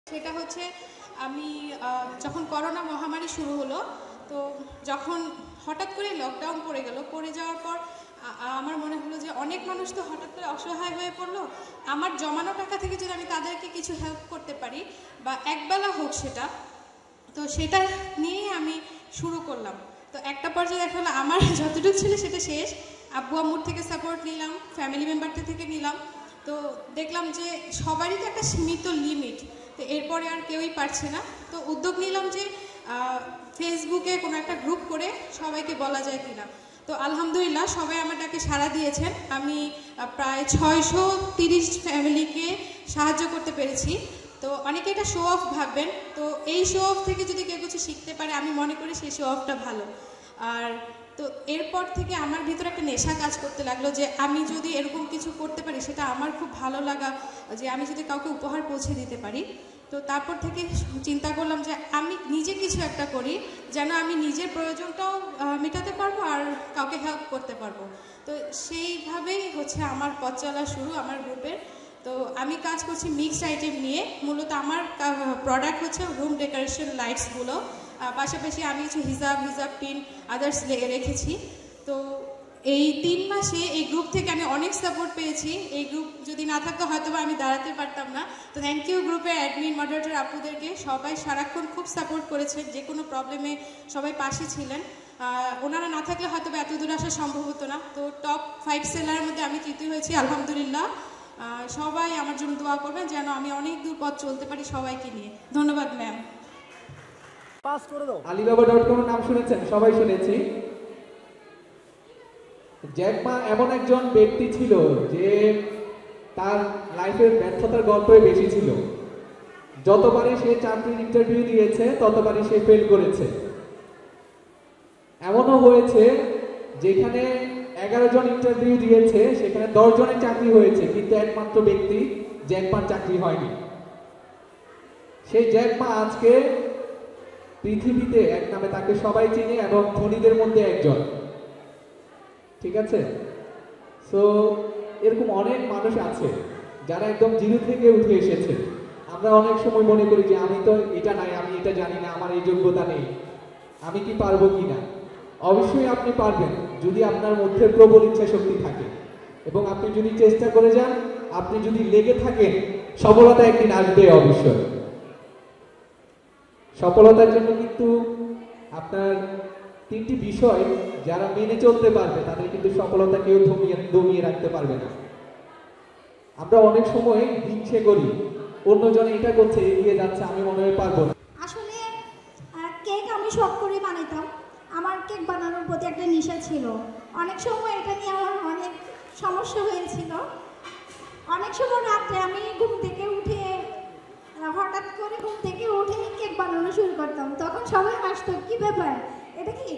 সেটা হচ্ছে আমি যখন করোনা মহামারী শুরু হলো, তো যখন হঠাৎ করে লকডাউন পড়ে গেল, পড়ে যাওয়ার পর আমার মনে হলো যে অনেক মানুষ তো হঠাৎ করে অসহায় হয়ে পড়লো। আমার জমানো টাকা থেকে যদি আমি তাদেরকে কিছু হেল্প করতে পারি বা একবেলা হোক সেটা, তো সেটা নিয়েই আমি শুরু করলাম। তো একটা পর্যায়ে দেখা হলো আমার যতটুকু ছিল সেটা শেষ। আব্বু আম্মুর থেকে সাপোর্ট নিলাম, ফ্যামিলি মেম্বারদের থেকে নিলাম। তো দেখলাম যে সবারই তো একটা সীমিত লিমিট, তো এরপরে আর কেউই পারছে না। তো উদ্যোগ নিলাম যে ফেসবুকে কোনো একটা গ্রুপ করে সবাইকে বলা যায় কিনা। তো আলহামদুলিল্লাহ সবাই আমার ডাকে সাড়া দিয়েছেন। আমি প্রায় 630 ফ্যামিলিকে সাহায্য করতে পেরেছি। তো অনেকে এটা শো অফ ভাববেন, তো এই শো অফ থেকে যদি কেউ কিছু শিখতে পারে আমি মনে করি সেই শো অফটা ভালো। আর তো এরপর থেকে আমার ভিতরে একটা নেশা কাজ করতে লাগলো যে আমি যদি এরকম কিছু করতে পারি সেটা আমার খুব ভালো লাগা, যে আমি যদি কাউকে উপহার পৌঁছে দিতে পারি। তো তারপর থেকে চিন্তা করলাম যে আমি নিজে কিছু একটা করি যেন আমি নিজের প্রয়োজনটাও মেটাতে পারবো আর কাউকে হেল্প করতে পারবো। তো সেইভাবেই হচ্ছে আমার পথ চলা শুরু আমার গ্রুপের। তো আমি কাজ করছি মিক্সড আইটেম নিয়ে। মূলত আমার প্রোডাক্ট হচ্ছে রুম ডেকোরেশন লাইটসগুলো, পাশাপাশি আমি কিছু হিজাব পিন আদার্স রেখেছি। তো এই 3 মাসে এই গ্রুপ থেকে আমি অনেক সাপোর্ট পেয়েছি। এই গ্রুপ যদি না থাকতো হয়তো আমি দাঁড়াতে পারতাম না। তো থ্যাংক ইউ গ্রুপের অ্যাডমিন মডারেটর আপুদেরকে, সবাই সারাক্ষণ খুব সাপোর্ট করেছেন, যে কোনো প্রবলেমে সবাই পাশে ছিলেন। ওনারা না থাকলে হয়তো এত দূর আসা সম্ভব হতো না। তো টপ 5 সেলারের মধ্যে আমি তৃতীয় হয়েছি আলহামদুলিল্লাহ। সবাই আমার জন্য দোয়া করবেন যেন আমি অনেক দূর পথ চলতে পারি সবাইকে নিয়ে। ধন্যবাদ ম্যাম। alibaba.com নাম শুনেছেন? সবাই শুনেছি। জ্যাক মা এমন একজন ব্যক্তি ছিল যে তার লাইফের ব্যর্থতার গল্পই বেশি ছিল। যতবারই সে চাকরির ইন্টারভিউ দিয়েছে ততবারই সে ফেল করেছে। এমনও হয়েছে যেখানে 11 জন ইন্টারভিউ দিয়েছে সেখানে 10 জনের চাকরি হয়েছে, কিন্তু একমাত্র ব্যক্তি জ্যাক মার চাকরি হয়নি। সেই জ্যাক মা আজকে পৃথিবীতে এক নামে তাকে সবাই চিনে এবং ধনীদের মধ্যে একজন। ঠিক আছে? সো এরকম অনেক মানুষ আছে যারা একদম জিরো থেকে উঠে এসেছে। আমরা অনেক সময় মনে করি যে আমি তো এটা নাই, আমি এটা জানি না, আমার এই যোগ্যতা নেই, আমি কি পারবো কিনা। অবশ্যই আপনি পারবেন যদি আপনার মধ্যে প্রবল ইচ্ছা শক্তি থাকে এবং আপনি যদি চেষ্টা করে যান, আপনি যদি লেগে থাকেন, সফলতা একদিন আসবে অবশ্যই। সফলতার জন্য কিন্তু আপনার 3টি বিষয় যারা মেনে চলতে পারবে তাদের কিন্তু সফলতা কেউ দমিয়ে রাখতে পারবে না। আমরা অনেক সময় হিংসে করি, অন্যজনে এটা করছে এগিয়ে যাচ্ছে, আমি মনে হয় পারবো না। আসলে কেক আমি শখ করে বানাইতাম। আমার কেক বানানোর প্রতি একটা নেশা ছিল। অনেক সময় এটা নিয়ে আমার অনেক সমস্যা হয়েছিল। অনেক সময় রাত্রে আমি ঘুম থেকে উঠে হঠাৎ করে ঘুম থেকে উঠে কেক বানানো শুরু করতাম। তখন সবাই হাসতো, কি ব্যাপার, এটা কি?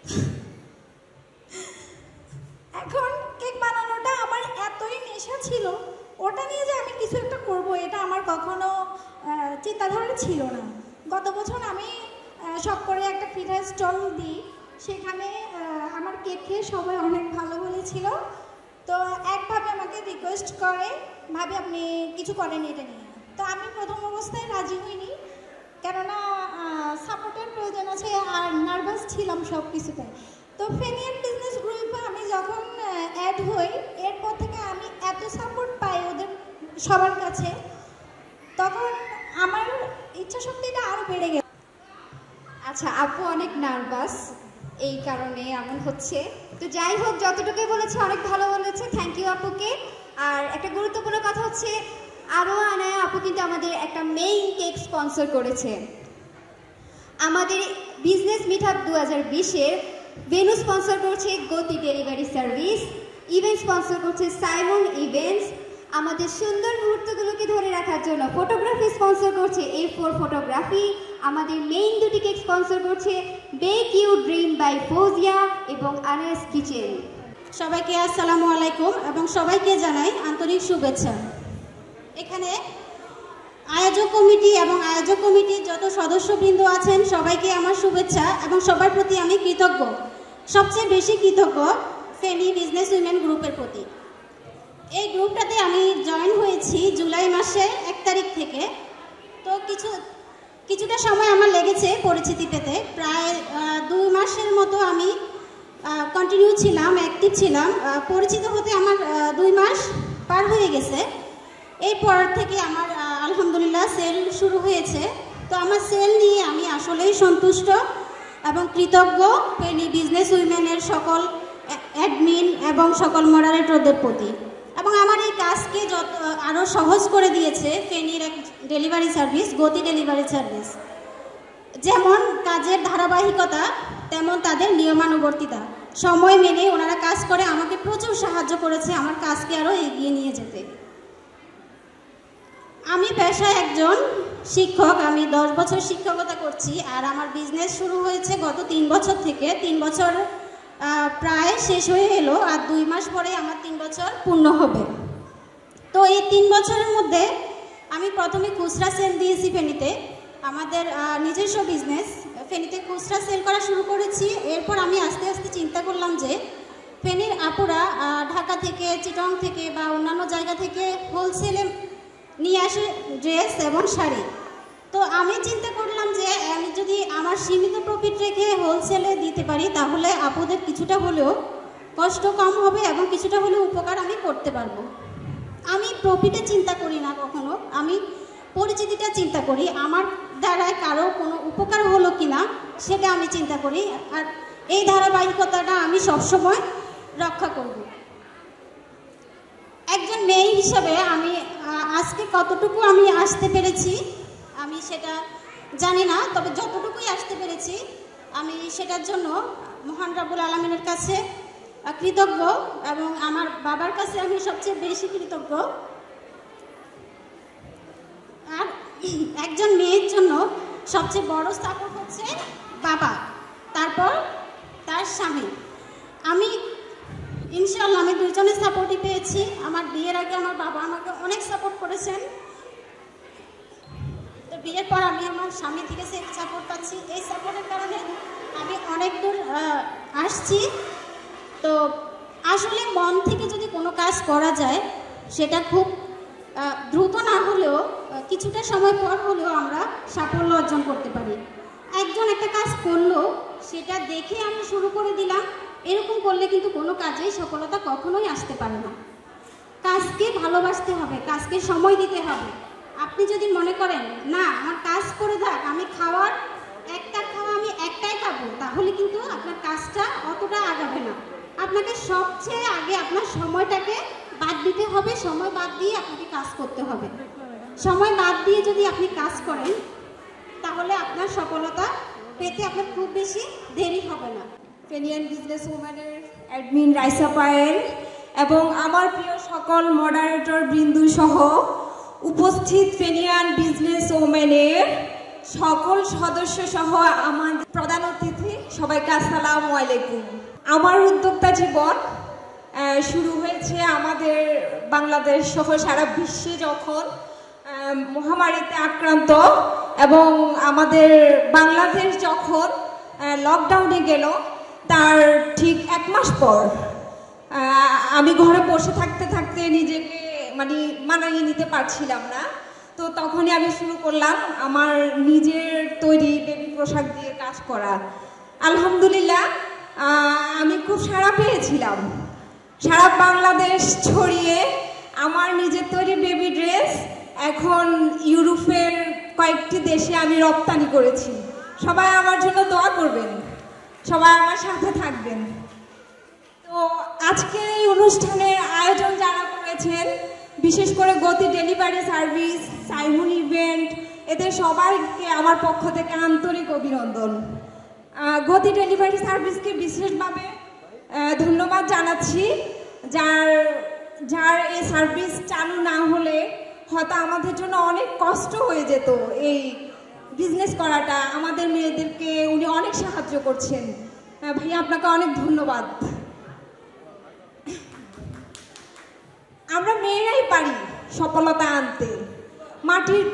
এখন কেক বানানোটা আমার এতই নেশা ছিল, ওটা নিয়ে যে আমি কিছু একটা করব এটা আমার কখনো চিন্তাধারা ছিল না। গত বছর আমি শখ করে একটা পিঠা স্টল দিই, সেখানে আমার কেক খেয়ে সবাই অনেক ভালো বলেছিল। তো একভাবে আমাকে রিকোয়েস্ট করে, ভাবি আপনি কিছু করেন এটা নিয়ে। তো আমি প্রথম অবস্থায় রাজি হইনি, কেননা সাপোর্টের প্রয়োজন আছে আর নার্ভাস ছিলাম সব কিছুতে। তো ফেনিয়ার বিজনেস গ্রুপে আমি যখন অ্যাড হই, এরপর থেকে আমি এত সাপোর্ট পাই ওদের সবার কাছে, তখন আমার ইচ্ছা শক্তিটা আরও বেড়ে গেল। আচ্ছা, আপু অনেক নার্ভাস, এই কারণে এমন হচ্ছে। তো যাই হোক, যতটুকুই বলেছে অনেক ভালো বলেছে, থ্যাংক ইউ আপুকে। আর একটা গুরুত্বপূর্ণ কথা হচ্ছে, আরও আনায়া আপু কিন্তু আমাদের একটা মেইন কেক স্পন্সর করেছে। আমাদের বিজনেস মিটআপ 2020-এর ভেন্যু স্পন্সর করছে Gati delivery service, event sponsor করছে সাইমন ইভেন্টস, আমাদের সুন্দর মুহূর্তগুলোকে ধরে রাখার জন্য ফটোগ্রাফি স্পন্সর করছে A4 ফটোগ্রাফি, আমাদের মেইন দুটি কেক স্পন্সর করছে bake you dream by Fauzia এবং আনাস কিচেন। সবাইকে আসসালামু আলাইকুম এবং সবাইকে জানাই আন্তরিক শুভেচ্ছা। এখানে আয়োজক কমিটি এবং আয়োজক কমিটির যত সদস্যবৃন্দ আছেন সবাইকে আমার শুভেচ্ছা এবং সবার প্রতি আমি কৃতজ্ঞ। সবচেয়ে বেশি কৃতজ্ঞ ফেনি বিজনেস উইমেন গ্রুপের প্রতি। এই গ্রুপটাতে আমি জয়েন হয়েছি জুলাই মাসের 1 তারিখ থেকে। তো কিছুটা সময় আমার লেগেছে পরিচিতি পেতে। প্রায় 2 মাসের মতো আমি কন্টিনিউ ছিলাম, অ্যাক্টিভ ছিলাম। পরিচিত হতে আমার 2 মাস পার হয়ে গেছে। এরপর থেকে আমার আলহামদুলিল্লাহ সেল শুরু হয়েছে। তো আমার সেল নিয়ে আমি আসলেই সন্তুষ্ট এবং কৃতজ্ঞ ফেনী বিজনেস উইমেনের সকল অ্যাডমিন এবং সকল মডারেটরদের প্রতি। এবং আমার এই কাজকে আরও সহজ করে দিয়েছে ফেনীর এক delivery service, Gati delivery service. যেমন কাজের ধারাবাহিকতা, তেমন তাদের নিয়মানুবর্তিতা। সময় মেনে ওনারা কাজ করে আমাকে প্রচুর সাহায্য করেছে আমার কাজকে আরও এগিয়ে নিয়ে যেতে। আমি পেশায় একজন শিক্ষক, আমি 10 বছর শিক্ষকতা করছি। আর আমার বিজনেস শুরু হয়েছে গত 3 বছর থেকে। 3 বছর প্রায় শেষ হয়ে এলো, আর 2 মাস পরে আমার 3 বছর পূর্ণ হবে। তো এই 3 বছরের মধ্যে আমি প্রথমে খুচরা সেল দিয়েছি ফেনীতে, আমাদের নিজস্ব বিজনেস। ফেনীতে খুচরা সেল করা শুরু করেছি। এরপর আমি আস্তে আস্তে চিন্তা করলাম যে ফেনীর আপুরা ঢাকা থেকে, চিটং থেকে বা অন্যান্য জায়গা থেকে হোলসেলে নিয়ে আসে ড্রেস এবং শাড়ি। তো আমি চিন্তা করলাম যে আমি যদি আমার সীমিত প্রফিট রেখে হোলসেলে দিতে পারি, তাহলে আপুদের কিছুটা হলেও কষ্ট কম হবে এবং কিছুটা হলেও উপকার আমি করতে পারবো। আমি প্রফিটে চিন্তা করি না কখনো, আমি পরিচিতিটা চিন্তা করি। আমার দ্বারায় কারো কোনো উপকার হলো কিনা সেটা আমি চিন্তা করি। আর এই ধারাবাহিকতাটা আমি সবসময় রক্ষা করব। একজন মেয়ে হিসাবে আমি আজকে কতটুকু আমি আসতে পেরেছি আমি সেটা জানি না, তবে যতটুকুই আসতে পেরেছি আমি সেটার জন্য মহান রাব্বুল আলামিনের কাছে কৃতজ্ঞ, এবং আমার বাবার কাছে আমি সবচেয়ে বেশি কৃতজ্ঞ। আর একজন মেয়ের জন্য সবচেয়ে বড় সাপোর্ট হচ্ছে বাবা, তারপর তার স্বামী। আমি ইনশাআল্লাহ আমি দুজনের সাপোর্টই পেয়েছি। আমার বিয়ের আগে আমার বাবা আমাকে অনেক সাপোর্ট করেছেন, তো বিয়ের পর আমি আমার স্বামী থেকে সেই সাপোর্ট পাচ্ছি। এই সাপোর্টের কারণে আমি অনেক দূর আসছি। তো আসলে মন থেকে যদি কোনো কাজ করা যায়, সেটা খুব দ্রুত না হলেও কিছুটা সময় পর হলেও আমরা সাফল্য অর্জন করতে পারি। একজন একটা কাজ করলো, সেটা দেখে আমি শুরু করে দিলাম, এরকম করলে কিন্তু কোনো কাজেই সফলতা কখনোই আসতে পারে না। কাজকে ভালোবাসতে হবে, কাজকে সময় দিতে হবে। আপনি যদি মনে করেন না আমার কাজ করে থাক, আমি খাওয়া আমি একটাই খাবো, তাহলে কিন্তু আপনার কাজটা অতটা আগাবে না। আপনাকে সবচেয়ে আগে আপনার সময়টাকে বাদ দিতে হবে, সময় বাদ দিয়ে আপনাকে কাজ করতে হবে। সময় বাদ দিয়ে যদি আপনি কাজ করেন, তাহলে আপনার সফলতা পেতে আপনার খুব বেশি দেরি হবে না। ফেনিয়ান বিজনেস উম্যানের অ্যাডমিন রাইসা পায়েল এবং আমার প্রিয় সকল মডারেটর বৃন্দু সহ উপস্থিত ফেনিয়ান বিজনেস উম্যানের সকল সদস্য সহ আমার প্রধান অতিথি, সবাইকে আসসালামু আলাইকুম। আমার উদ্যোক্তা জীবন শুরু হয়েছে আমাদের বাংলাদেশ সহ সারা বিশ্বে যখন মহামারীতে আক্রান্ত এবং আমাদের বাংলাদেশ যখন লকডাউনে গেল, তার ঠিক 1 মাস পর আমি ঘরে বসে থাকতে থাকতে নিজেকে মানিয়ে নিতে পারছিলাম না। তো তখনই আমি শুরু করলাম আমার নিজের তৈরি বেবি পোশাক দিয়ে কাজ করা। আলহামদুলিল্লাহ আমি খুব সাড়া পেয়েছিলাম। সারা বাংলাদেশ ছড়িয়ে আমার নিজের তৈরি বেবি ড্রেস এখন ইউরোপের কয়েকটি দেশে আমি রপ্তানি করেছি। সবাই আমার জন্য দোয়া করবেন, সবাই আমার সাথে থাকবেন। তো আজকের এই অনুষ্ঠানের আয়োজন যারা করেছেন, বিশেষ করে গতি ডেলিভারি সার্ভিস, সাইমন ইভেন্ট, এদের সবাইকে আমার পক্ষ থেকে আন্তরিক অভিনন্দন। গতি ডেলিভারি সার্ভিসকে বিশেষভাবে ধন্যবাদ জানাচ্ছি। যার এই সার্ভিস চালু না হলে হয়তো আমাদের জন্য অনেক কষ্ট হয়ে যেত এই বিজনেস করাটা। আমাদের মেয়েদেরকে উনি অনেক সাহায্য করছেন। ভাইয়া আপনাকে অনেক ধন্যবাদ। আমরা মেয়েরাই পারি সফলতা আনতে। মাটির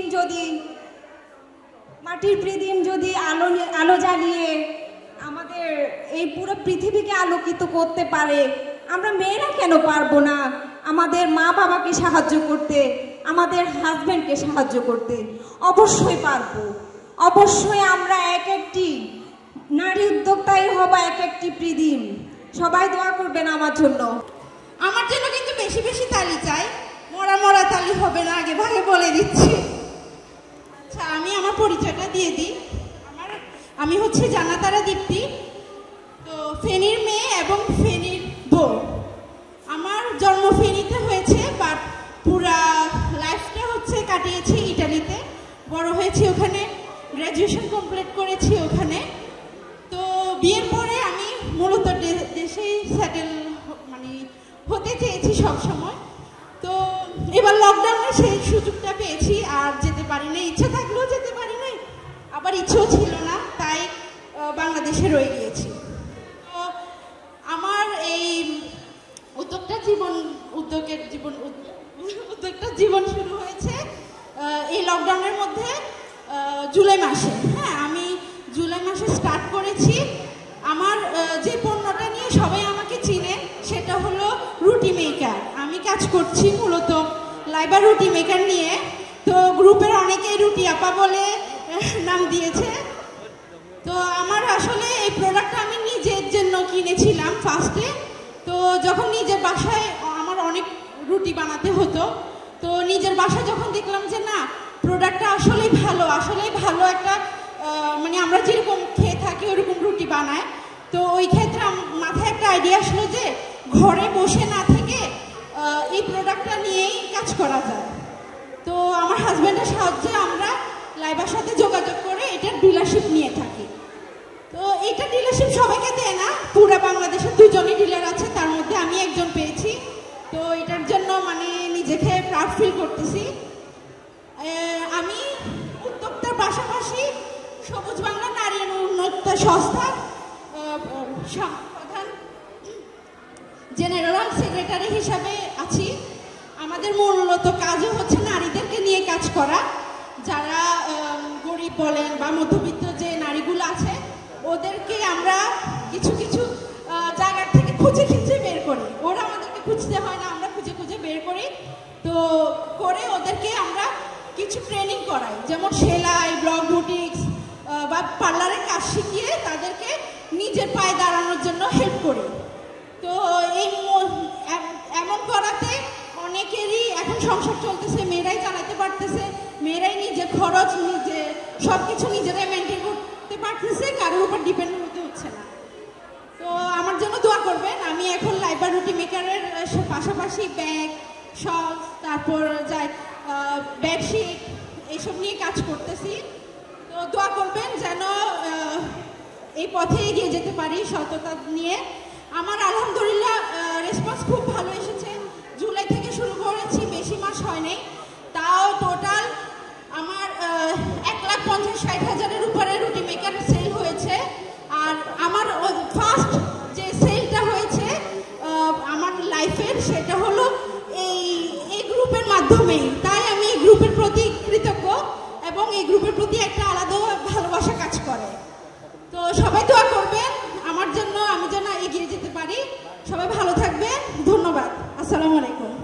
প্রদীপ যদি আলো জ্বালিয়ে আমাদের এই পুরো পৃথিবীকে আলোকিত করতে পারে, আমরা মেয়েরা কেন পারবো না আমাদের মা বাবাকে সাহায্য করতে, আমাদের হাজব্যান্ডকে সাহায্য করতে? অবশ্যই পারবো। অবশ্যই আমরা এক একটি নারী উদ্যোক্তাই হব, এক একটি প্রীতিম। সবাই দোয়া করবেন আমার জন্য। আমার জন্য কিন্তু বেশি বেশি তালি চাই, মরা মরা তালি হবে না, আগে ভাগে বলে দিচ্ছি। আচ্ছা, আমি আমার পরিচয়টা দিয়ে দিই। আমি হচ্ছে জানাতারা দীপ্তি, তো ফেনীর মেয়ে এবং ফেনীর বউ। আমার জন্ম ফেনীতে হয়েছে, বাট পুরা লাইফটা হচ্ছে কাটিয়েছি ইটালিতে। বড় হয়েছি ওখানে, গ্র্যাজুয়েশন কমপ্লিট করেছি ওখানে। তো বিয়ের পরে আমি মূলত দেশেই সেটেল মানে হতে চেয়েছি সব সময়। তো এবার লকডাউনে সেই সুযোগটা পেয়েছি, আর যেতে পারি না। ইচ্ছে থাকলেও যেতে পারি নাই, আবার ইচ্ছেও ছিল না, তাই বাংলাদেশে রয়ে গিয়েছি। তো আমার এই উদ্যোগটা জীবন শুরু হয়েছে এই লকডাউনের মধ্যে, জুলাই মাসে। হ্যাঁ, আমি জুলাই মাসে স্টার্ট করেছি। আমার যে পণ্যটা নিয়ে সবাই আমাকে চিনে সেটা হলো রুটি মেকার। আমি কাজ করছি মূলত লাইবা রুটি মেকার নিয়ে। তো গ্রুপের অনেকেই রুটি আপা বলে নাম দিয়েছে। তো আমার আসলে এই প্রোডাক্টটা আমি নিজের জন্য কিনেছিলাম ফার্স্টে। তো যখন নিজের বাসায় আমার অনেক রুটি বানাতে হতো, তো নিজের বাসায় যখন দেখলাম যে না, প্রোডাক্টটা আসলেই ভালো একটা মানে আমরা যেরকম খেয়ে থাকি ওরকম রুটি বানায়। তো ওই ক্ষেত্রে মাথায় একটা আইডিয়া আসলো যে ঘরে বসে না থেকে এই প্রোডাক্টটা নিয়েই কাজ করা যায়। তো আমার হাজব্যান্ডের সাহায্যে আমরা লাইবার সাথে যোগাযোগ করে এটার ডিলারশিপ নিয়ে থাকি। তো এইটা ডিলারশিপ সবাইকে দেয় না, পুরো বাংলাদেশে 2জনই ডিলার আছে, তার মধ্যে আমি একজন পেয়েছি। তো এটার জন্য মানে নিজেকে প্রাউড ফিল করতেছি। আমি উদ্যোক্তার পাশাপাশি সবুজ বাংলা নারী উন্নত সংস্থার প্রধান জেনারেল সেক্রেটারি হিসাবে আছি। আমাদের মূলত কাজও হচ্ছে নারীদেরকে নিয়ে কাজ করা। যারা গরিব বলেন বা মধ্যবিত্ত যে নারীগুলো আছে, ওদেরকে আমরা কিছু জায়গা থেকে খুঁজে বের করি। ওরা আমাদেরকে খুঁজতে হয় না, আমরা খুঁজে বের করি। তো করে ওদেরকে আমরা কিছু ট্রেনিং করাই, যেমন সেলাই, ব্লগ বুটিক্স বা পার্লারের কাজ শিখিয়ে তাদেরকে নিজের পায়ে দাঁড়ানোর জন্য হেল্প করি। তো এই এমন করাতে অনেকেরই এখন সংসার চলতেছে, মেয়েরাই চালাতে পারতেছে, মেয়েরাই নিজের খরচ নিজে সবকিছু নিজেরাই মেনটেন করতে পারতেছে, কারোর উপর ডিপেন্ড হতে হচ্ছে না। তো আমার জন্য দোয়া করবেন। আমি এখন লাইবা রুটি মেকারের পাশাপাশি ব্যাগ, শল, তারপর যাই বেডশিট এইসব নিয়ে কাজ করতেছি। তো দোয়া করবেন যেন এই পথে এগিয়ে যেতে পারি সততা নিয়ে। আমার আলহামদুলিল্লাহ রেসপন্স খুব ভালো এসেছে। জুলাই থেকে শুরু করেছি, বেশি মাস হয় নাই, তাও টোটাল আমার 1,50,000-60,000-এর উপরে রুটি মেকার সেল হয়েছে। আর আমার ফার্স্ট যে সেলটা হয়েছে আমার লাইফের, সেটা হলো এই গ্রুপের মাধ্যমেই। তাই আমি এই গ্রুপের প্রতি কৃতজ্ঞ এবং এই গ্রুপের প্রতি একটা আলাদা ভালোবাসা কাজ করে। তো সবাই দোয়া করবেন আমার জন্য, আমি যেন এগিয়ে যেতে পারি। সবাই ভালো থাকবেন, ধন্যবাদ, আসসালামু আলাইকুম।